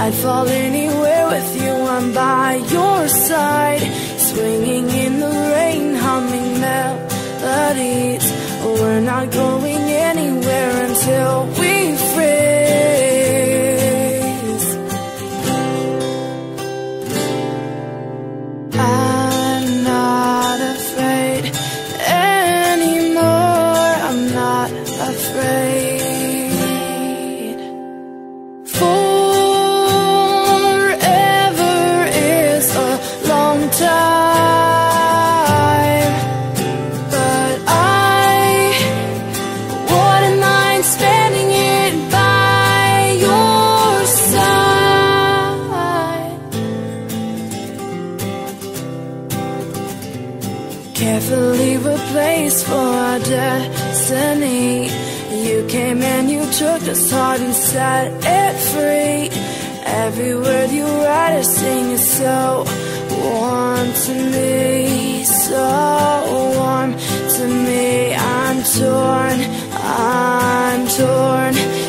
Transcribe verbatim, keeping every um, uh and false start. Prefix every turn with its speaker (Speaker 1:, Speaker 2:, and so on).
Speaker 1: I'd fall anywhere with you, I'm by your side, swinging in the rain, humming melodies. We're not going anywhere until we freeze. I'm not afraid anymore, I'm not afraid. Forever is a long time, but I wouldn't mind spending it by your side. Carefully replaced for our destiny. You came and you took this heart and set it free. Every word you write or sing is so warm to me, so warm to me. I'm torn, I'm torn.